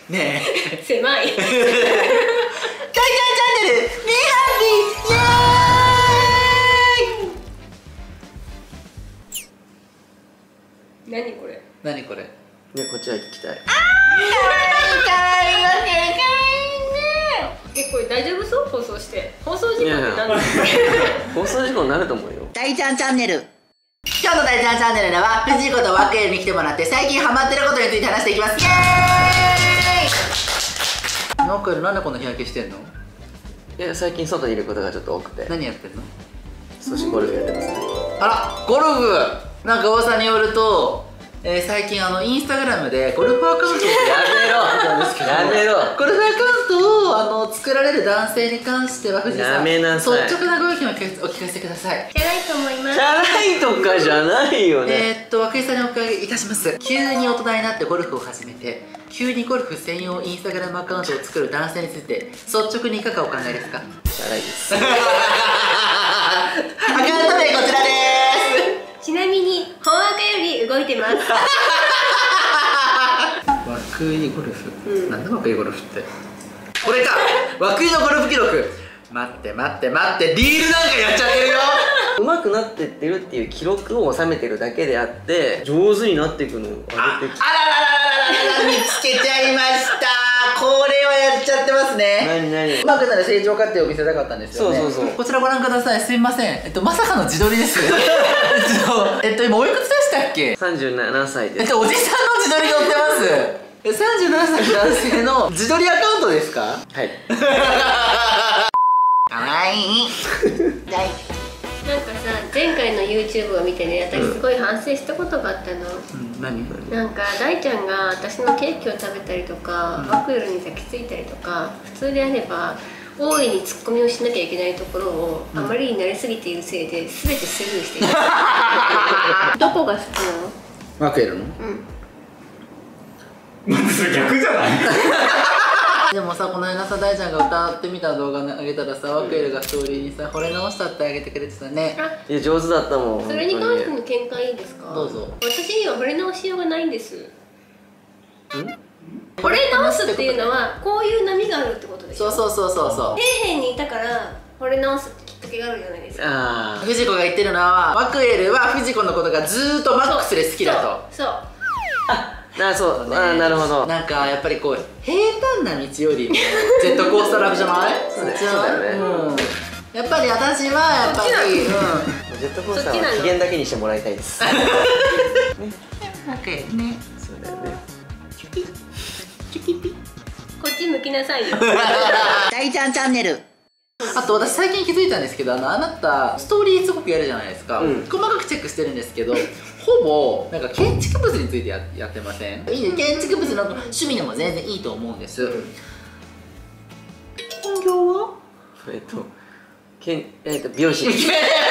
ねえ狭い大ちゃんチャンネルメハッピーイエーイ。 何これ何これ。 ね、こっちは聞きたい。 これ大丈夫そう？放送して放送事故って何ですか？ 放送事故になると思うよ。 大ちゃんチャンネル。今日の大ちゃんチャンネルでは藤子とワクエルに来てもらって最近ハマってることについて話していきます。イエーイ。ワクエルなんでこんな日焼けしてんの？ いや、最近外にいることがちょっと多くて。 何やってんの？ 少しゴルフやってますね。 あら、ゴルフ。なんか噂によると、最近インスタグラムでゴルフアカウントをやめろゴルフアカウントを作られる男性に関しては藤井さん、 やめなさい。 率直なご意見をお聞かせください。 じゃないと思います。 じゃないとかじゃないよね。 涌井さんにお伺いいたします。急に大人になってゴルフを始めて、急にゴルフ専用インスタグラムアカウントを作る男性について率直にいかがお考えですか？ じゃないです。 アカウント名こちらです。 ちなみに本アカより動いてます。 涌井ゴルフ、なんだ涌井ゴルフって。これか、涌井のゴルフ記録。待って待って待って、リールなんかやっちゃってるよ。 上手くなってってるっていう記録を収めてるだけであって、上手になっていくのを上げてきて。 あららららららら、見つけちゃいました。これはやっちゃってますね。 何うまくなる成長過程を見せたかったんですよね。 そうそうそう。 こちらご覧ください。すいません。まさかの自撮りです。今おいくつでしたっけ ？37歳です。 おじさんの自撮り載ってます。37歳男性の自撮りアカウントですか？ はい。 かわいい。 なんかさ、前回の YouTube を見てね、私すごい反省したことがあったの。 何？ なんか大ちゃんが私のケーキを食べたりとか、ワクエルに抱きついたりとか、普通であれば大いにツッコミをしなきゃいけないところを、あまりになりすぎているせいで全てスルーしている。どこが好きなの？ ワクエルの？ それ逆じゃない？ でもさ、この間さ、大ちゃんが歌ってみた動画あげたらさ、ワクエルがストーリーにさ、惚れ直したってあげてくれてたね。 いや、上手だったもん。 それに関しての見解いいですか？どうぞ。 私には惚れ直しようがないんです。惚れ直すっていうのはこういう波があるってことでしょ。 そうそう。 底辺にいたから惚れ直すきっかけがあるじゃないですか。 藤子が言ってるのは、ワクエルは藤子のことがずーっとマックスで好きだと。 そう。 そう、 なるほど。 なんかやっぱりこう平坦な道よりもジェットコースターラブじゃない？ そうだよね。 やっぱり私はやっぱりジェットコースターは機嫌だけにしてもらいたいです。 ね。 そうだよね。 こっち向きなさいよ。 大ちゃんチャンネル。あと私最近気づいたんですけど、あなたストーリーすごくやるじゃないですか。細かくチェックしてるんですけど、ほぼなんか建築物についてやってません？いいね、建築物の趣味でも全然いいと思うんです。本業は？ 美容師。 建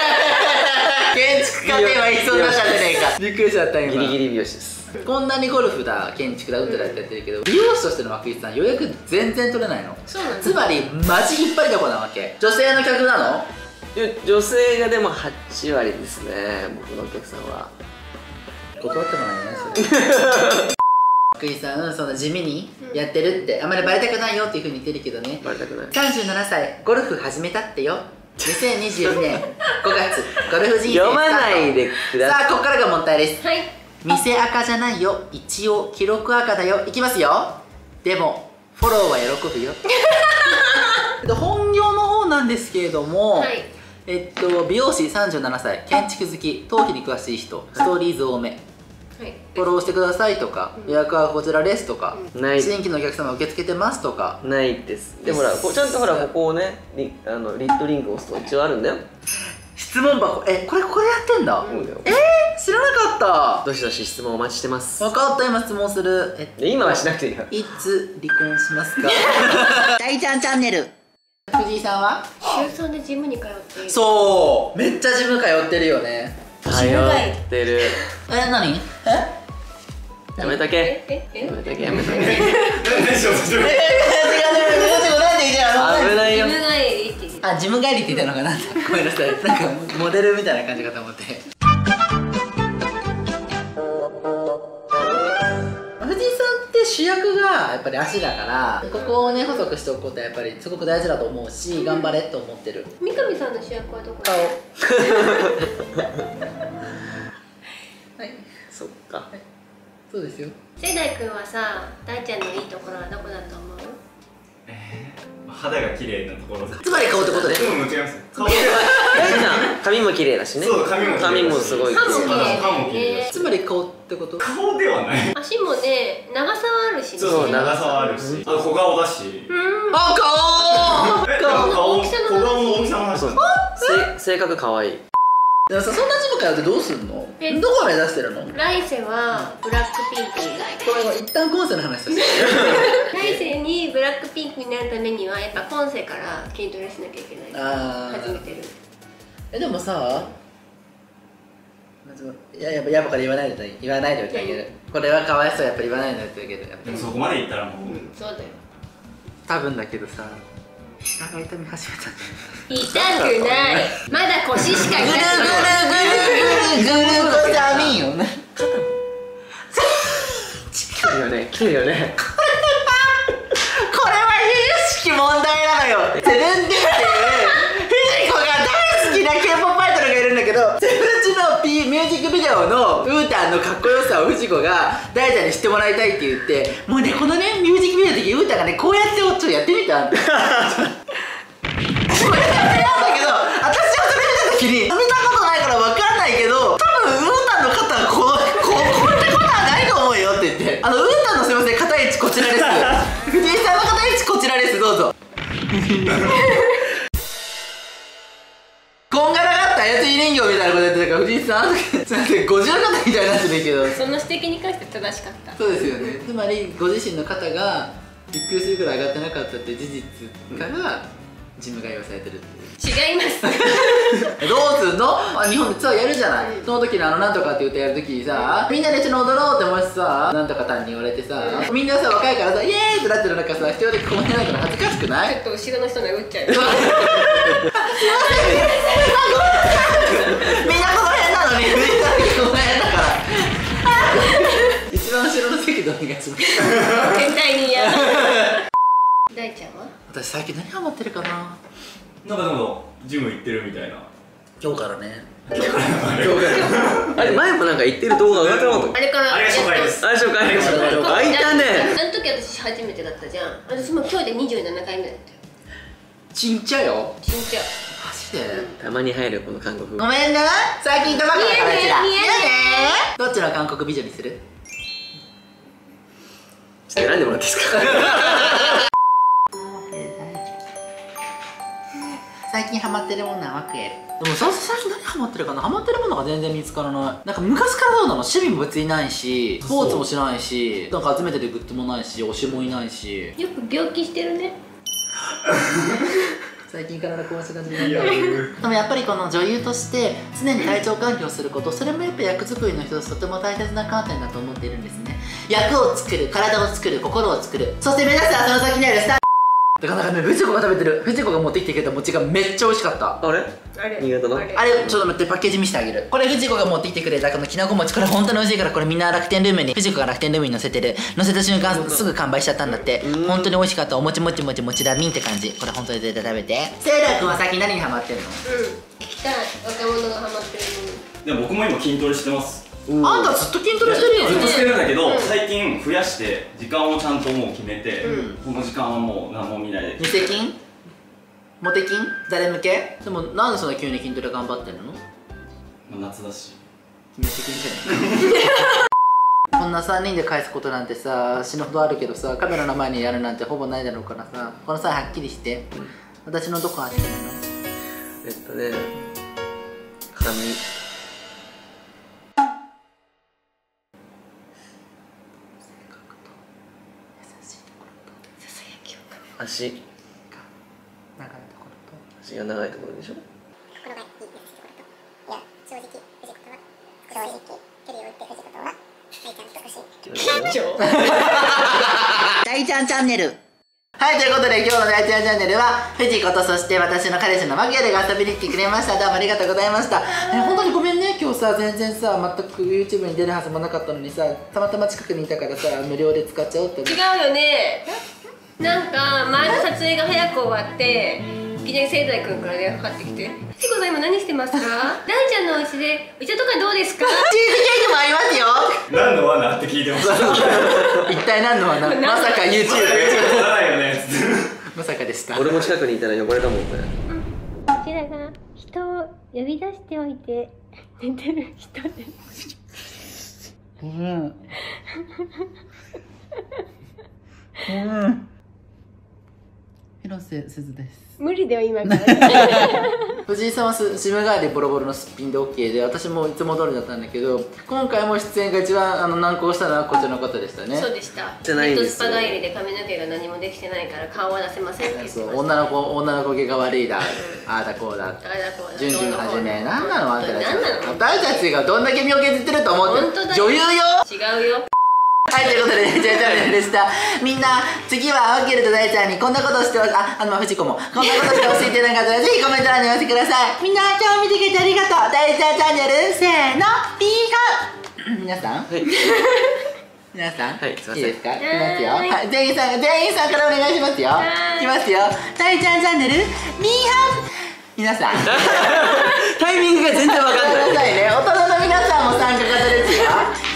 築家では言いそうになったんじゃねえか。びっくりしちゃった今。 ギリギリ美容師です。 こんなにゴルフだ、建築だ、ウトだってやってるけど、美容師としての涌井さん予約全然取れないの。 そうなんです。 つまりマジ引っ張りだこなわけ。女性の客なの？ 女性がでも8割ですね、僕のお客さんは。 断ってもないよね、それ。涌井さん、その地味にやってるって、あんまりバレたくないよっていうふうに言ってるけどね。 バレたくない。 37歳、ゴルフ始めたってよ。2022年5月、ゴルフ人生スタート。 読まないでください。 さあ、ここからが問題です。 はい。 店赤じゃないよ、一応記録赤だよ。いきますよ。でもフォローは喜ぶよ。本業の方なんですけれども、 はい、 美容師37歳、建築好き、頭皮に詳しい人、ストーリーズ多め、はい、フォローしてくださいとか、予約はこちらですとか、新規のお客様受け付けてますとか。ないです。 でもほら、ちゃんとほら、ここをね、リットリンクを押すと一応あるんだよ。 質問箱、これやってんだ。知らなかった。 どしどし質問お待ちしてます。 分かった、今質問する。 今はしなくていいよ。 いつ離婚しますか？大ちゃんチャンネル。藤井さんは週3でジムに通っている。 そう、めっちゃジム通ってるよね。 通ってる。 何？ やめとけ。やめとけ。 何でしょう。 危ないよ。 ジム帰りって言ってジム帰りって言ったのかな。ごめんなさい。なんかモデルみたいな感じかと思って。藤井さんって主役がやっぱり足だから、ここをね細くしておくことはやっぱりすごく大事だと思うし、頑張れって思ってる。 三上さんの主役はどこ？ 顔はい、 そっか、 そうですよ。 聖大君はさ、大ちゃんのいいところはどこだと思う？ 肌が綺麗なところ。 つまり顔ってことで。 違います。顔大ちゃん髪も綺麗だしね。 そう、髪もすごい綺歯も綺麗。 歯も綺麗だし。 つまり顔ってこと。 顔ではない。 足もね、長さはあるしね。 そう、長さはあるし、あと小顔だし。 あ、顔顔の大きさの話。 性格可愛い。 でもさ、そんなジム通ってどうすんの？どこを目指してるの？ 来世はブラックピンクになる。 これ一旦今世の話として来世にブラックピンクになるためにはやっぱ今世から筋トレしなきゃいけない。始めてる。 でもさ、やっぱから言わないでおいてあげる。これはかわいそう、やっぱ言わないでおいてあげる。 でもそこまでいったらもう、 そうだよ。 多分だけどさ、膝が痛み始めた。 痛くない。まだ腰しか痛くない。 ぐるぐるタミンよね。 切るよね、切るよね。 これは有識問題なのよ。セブンティーンっていう藤子が大好きな K-POP アイドルがいるんだけど、セブンチのミュージックビデオのウータンのかっこよさを藤子が大ちゃんに知ってもらいたいって言って、もうね、このねミュージックビデオの時ウータンがねこうやってちょっとやってみた。これやってたんだけど、私はそれ見た時に見たことないから分かんないけど、多分ウータンの肩はこんなことはないと思うよって言って、ウータンのすいません、肩位置こちらです。藤井さんの肩位置こちらです、どうぞ。こんがらがった操り人形みたいなことやってたから、藤井さんあの時50肩みたいになってるけど、 その指摘に関して正しかった。 そうですよね。つまりご自身の肩がびっくりするくらい上がってなかったって事実からジム通いをされてるっていう。 違います。 どうすんの？日本でツアーやるじゃない、その時のなんとかっていう歌やる時にさ、みんなで一緒に踊ろうってもしさ、なんとかたんに言われてさ、みんなさ若いからさイエーイってなってる中さ、一人でここにないから恥ずかしくない？ ちょっと後ろの人殴っちゃう。 すいません、みんなこの辺なのに、みんなこの辺だから一番後ろの席でお願いします。 絶対に嫌。大ちゃんは？ 私最近何ハマってるかな。 なんかでもジム行ってるみたいな。 今日からね。 あれ前もなんか言ってる動画上がってなかった？ あれからあれが初回です。 あれ紹介あいたね。 あの時私初めてだったじゃん。私も今日で27回目だったよ。 ちんちゃよ。 ちんちゃ。 マジで？ たまに入るこの韓国語。 ごめんね、最近行ったばっかだから。 いやねどっちの韓国美女にする？ ちょっと選んでもらっていいですか？ 最近ハマってるものはワクエル。でも最近何ハマってるかな。ハマってるものが全然見つからない。なんか昔からどうなの？趣味も別にないし、スポーツもしないし、なんか集めてるグッズもないし、推しもいないし。 よく病気してるね。 最近からこうした感じで。でもやっぱりこの女優として常に体調管理をすること、それもやっぱ役作りの一つとても大切な観点だと思っているんですね。役を作る、体を作る、心を作る、そして目指すはその先にあるスター。だからね、藤子が食べてる、藤子が持ってきてくれた餅がめっちゃ美味しかった。 あれ？新潟の？ あれちょっと待って、パッケージ見せてあげる。これ藤子が持ってきてくれたこのきなこ餅、これ本当に美味しいから、これみんな楽天ルームに、藤子が楽天ルームに載せてる。載せた瞬間すぐ完売しちゃったんだって。本当に美味しかった。お餅もちもちもちラミンって感じ。これ本当に絶対食べて。セイラ君は最近何にハマってんの？ 聞きたい。若者がハマってるもの。 でも僕も今筋トレしてます。 あんたずっと筋トレしてるよね。 ずっとしてるんだけど、最近増やして時間をちゃんともう決めて、この時間はもう何も見ないで。 ニセ筋？モテ筋？誰向け？でもなんでそんな急に筋トレ頑張ってんの？ 夏だし。 ニセ筋じゃないこんな3人で返すことなんてさ、死ぬほどあるけどさ、カメラの前にやるなんてほぼないだろうからさ、この際はっきりして、私のどこが好きなの？ 髪。足。 長いところと足が長いところでしょ。 心がいいって藤子と、いや正直藤子とは正直距離を置いて藤子とは大ちゃんと欲しい。 大ちゃんチャンネル。 はい、ということで今日の大ちゃんチャンネルは藤子とそして私の彼氏のマギアルが遊びに来てくれました。どうもありがとうございました。本当にごめんね、今日さ全然さ全く YouTube に出るはずもなかったのにさ、たまたま近くにいたからさ無料で使っちゃおうって思って。 違うよね。なんか前の撮影が早く終わっていきなり聖大君から電話かかってきて「藤子さん今何してますか？大ちゃんのお家でお茶とかどうですか？」 チーズケーキもありますよ。 何の罠って聞いてました一体何の罠？まさか YouTube ならないよねまさかでした。 俺も近くにいたら汚れたもんね。 こちらが人を呼び出しておいて寝てる人です。 広瀬すずです。 無理だよ今から藤井さんはシム代わりボロボロのすっぴんで OK で、私もいつも通りだったんだけど、今回も出演が一番難航したのはこちらの方でしたね。 そうでした。 じゃないんですよ。 ヘッドスパ帰りで髪の毛が何もできてないから顔は出せませんって言ってました。 女の子毛が悪いだ、ああだこうだ、順々はじめ、何なのあんたたち。私たちがどんだけ身を削ってると思ってる。女優よ。 違うよ。 はい、ということで、大ちゃんチャンネルでした。みんな、次はマギエルと大ちゃんにこんなことして藤子も、こんなことして教えてなかったら、ぜひコメント欄にお寄せください。みんな、今日見てくれてありがとう。大ちゃんチャンネル、せーの、ピーカン。皆さん、 はい。 皆さん、 はい、すいません。 いいですか？いきますよ。はい、全員さんからお願いしますよ。いきますよ。大ちゃんチャンネル、ミーハン。皆さん、 タイミングが全然わかんない。 ごめんなさいね。大人の皆さんも参加型ですよ。